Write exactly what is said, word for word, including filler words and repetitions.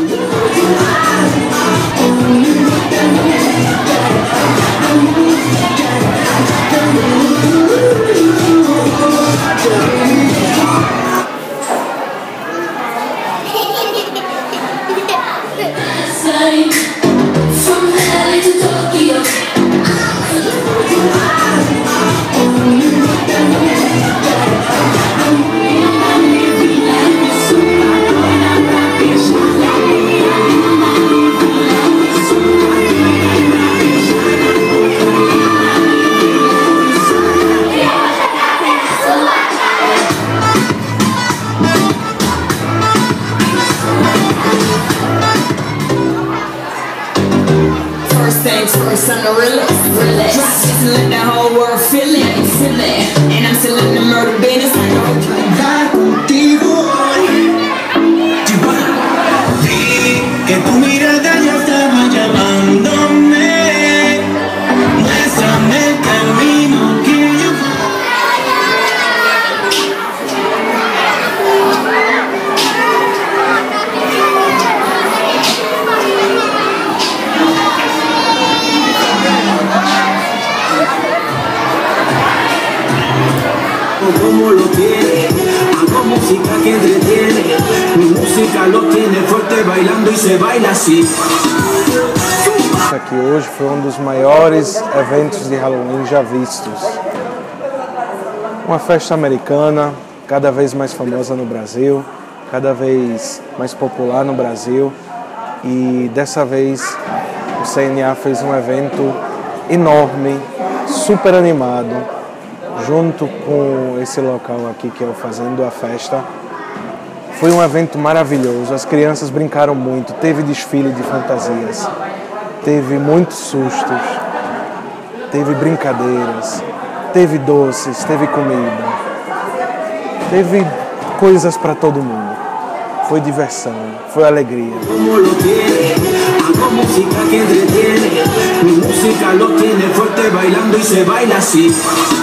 Things first, I'm the realest, realest. Drop this and let the whole world feel it, feel it. And I'm still in the murder business, I know you andar contigo hoy. Vi que tu mirada ya estaba llamándome. Muéstrame el camino que yo como lo tiene, hago música que entretiene, mi música lo tiene fuerte bailando y se baila así. Isso aqui hoje foi um dos maiores eventos de Halloween já vistos. Uma festa americana, cada vez mais famosa no Brasil, cada vez mais popular no Brasil, e dessa vez o C N A fez um evento enorme, super animado, junto com esse local aqui que é o Fazendo a Festa. Foi um evento maravilhoso, as crianças brincaram muito, teve desfile de fantasias, teve muitos sustos, teve brincadeiras, teve doces, teve comida, teve coisas para todo mundo. Foi diversão, foi alegria. Como lo tiene, hago música que entretiene, mi música lo tiene fuerte bailando y se baila así.